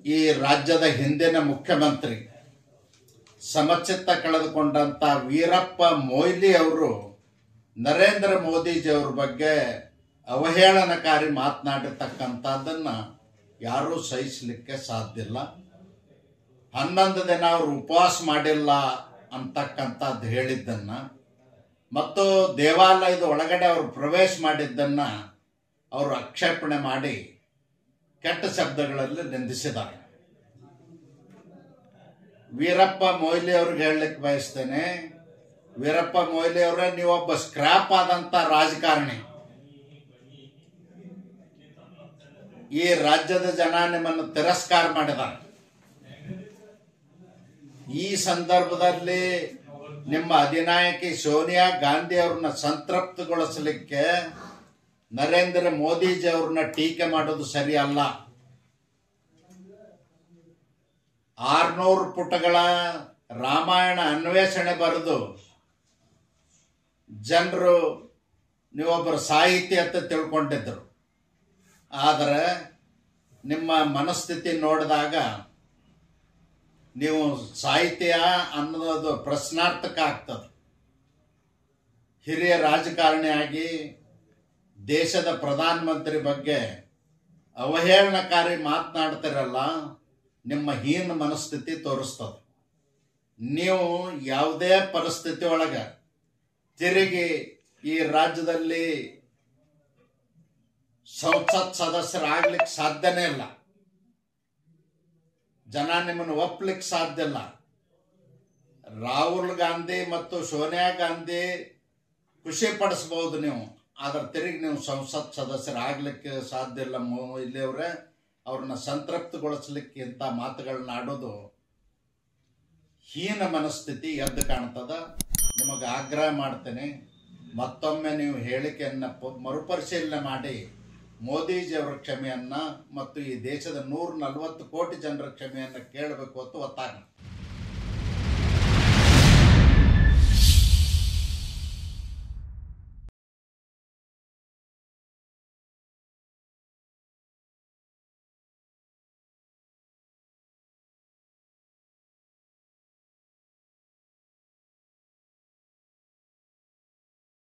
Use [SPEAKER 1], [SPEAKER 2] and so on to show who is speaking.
[SPEAKER 1] ಈ ರಾಜ್ಯದ ಹಿಂದಿನ ಮುಖ್ಯಮಂತ್ರಿ ಸಮಚಿತ್ತ ಕಳೆದುಕೊಂಡಂತ ವೀರಪ್ಪ ಮೊಯ್ಲಿ ಅವರು ನರೇಂದ್ರ ಮೋದಿಜಿಯವ್ರ ಬಗ್ಗೆ ಅವಹೇಳನಕಾರಿ ಮಾತನಾಡಿರ್ತಕ್ಕಂಥದ್ದನ್ನು ಯಾರೂ ಸಹಿಸಲಿಕ್ಕೆ ಸಾಧ್ಯ ಇಲ್ಲ. 11 ದಿನ ಅವರು ಉಪವಾಸ ಮಾಡಿಲ್ಲ ಅಂತಕ್ಕಂಥದ್ದು ಹೇಳಿದ್ದನ್ನು ಮತ್ತು ದೇವಾಲಯದ ಒಳಗಡೆ ಅವರು ಪ್ರವೇಶ ಮಾಡಿದ್ದನ್ನು ಅವರು ಆಕ್ಷೇಪಣೆ ಮಾಡಿ ಕೆಟ್ಟ ಶಬ್ದಗಳಲ್ಲಿ ನಿಂದಿಸಿದ್ದಾರೆ. ವೀರಪ್ಪ ಮೊಯ್ಲಿ ಅವ್ರಿಗೆ ಹೇಳಲಿಕ್ಕೆ ಬಯಸ್ತೇನೆ, ವೀರಪ್ಪ ಮೊಯ್ಲಿ ಅವರೇ, ನೀವೊಬ್ಬ ಸ್ಕ್ರಾಪ್ ಆದಂತ ರಾಜಕಾರಣಿ. ಈ ರಾಜ್ಯದ ಜನ ನಿಮ್ಮನ್ನು ತಿರಸ್ಕಾರ ಮಾಡಿದ್ದಾರೆ. ಈ ಸಂದರ್ಭದಲ್ಲಿ ನಿಮ್ಮ ಅಧಿನಾಯಕಿ ಸೋನಿಯಾ ಗಾಂಧಿ ಅವ್ರನ್ನ ಸಂತೃಪ್ತಿಗೊಳಿಸಲಿಕ್ಕೆ ನರೇಂದ್ರ ಮೋದಿಜಿ ಅವ್ರನ್ನ ಟೀಕೆ ಮಾಡೋದು ಸರಿಯಲ್ಲ. 600 ಪುಟಗಳ ರಾಮಾಯಣ ಅನ್ವೇಷಣೆ ಬರೆದು ಜನರು ನೀವೊಬ್ಬರು ಸಾಹಿತಿ ಅಂತ ತಿಳ್ಕೊಂಡಿದ್ರು. ಆದರೆ ನಿಮ್ಮ ಮನಸ್ಥಿತಿ ನೋಡಿದಾಗ ನೀವು ಸಾಹಿತ್ಯ ಅನ್ನೋದು ಪ್ರಶ್ನಾರ್ಥಕ ಆಗ್ತದೆ. ಹಿರಿಯ ರಾಜಕಾರಣಿಯಾಗಿ ದೇಶದ ಪ್ರಧಾನಮಂತ್ರಿ ಬಗ್ಗೆ ಅವಹೇಳನಕಾರಿ ಮಾತನಾಡ್ತಿರಲ್ಲ, ನಿಮ್ಮ ಹೀನ ಮನಸ್ಥಿತಿ ತೋರಿಸ್ತದೆ. ನೀವು ಯಾವುದೇ ಪರಿಸ್ಥಿತಿ ಒಳಗೆ ತಿರುಗಿ ಈ ರಾಜ್ಯದಲ್ಲಿ ಸಂಸತ್ ಸದಸ್ಯರಾಗ್ಲಿಕ್ಕೆ ಸಾಧ್ಯನೇ ಇಲ್ಲ. ಜನ ನಿಮ್ಮನ್ನು ಒಪ್ಪಲಿಕ್ಕೆ ಸಾಧ್ಯ ಇಲ್ಲ. ರಾಹುಲ್ ಗಾಂಧಿ ಮತ್ತು ಸೋನಿಯಾ ಗಾಂಧಿ ಖುಷಿ ಪಡಿಸ್ಬೋದು ನೀವು, ಆದ್ರೆ ತಿರುಗಿ ನೀವು ಸಂಸತ್ ಸದಸ್ಯರಾಗ್ಲಿಕ್ಕೆ ಸಾಧ್ಯ ಇಲ್ಲ. ಇಲ್ಲಿಯವರೇ ಅವ್ರನ್ನ ಸಂತೃಪ್ತಿಗೊಳಿಸ್ಲಿಕ್ಕೆ ಇಂಥ ಮಾತುಗಳನ್ನ ಆಡೋದು ಹೀನ ಮನಸ್ಥಿತಿ ಎದ್ದು ಕಾಣ್ತದ. ನಿಮಗೆ ಆಗ್ರಹ ಮಾಡ್ತೇನೆ, ಮತ್ತೊಮ್ಮೆ ನೀವು ಹೇಳಿಕೆಯನ್ನು ಮರುಪರಿಶೀಲನೆ ಮಾಡಿ ಮೋದಿಜಿಯವರ ಕ್ಷಮೆಯನ್ನ ಮತ್ತು ಈ ದೇಶದ 140 ಕೋಟಿ ಜನರ ಕ್ಷಮೆಯನ್ನು ಕೇಳಬೇಕು ಅಂತ ಒತ್ತಾಯ.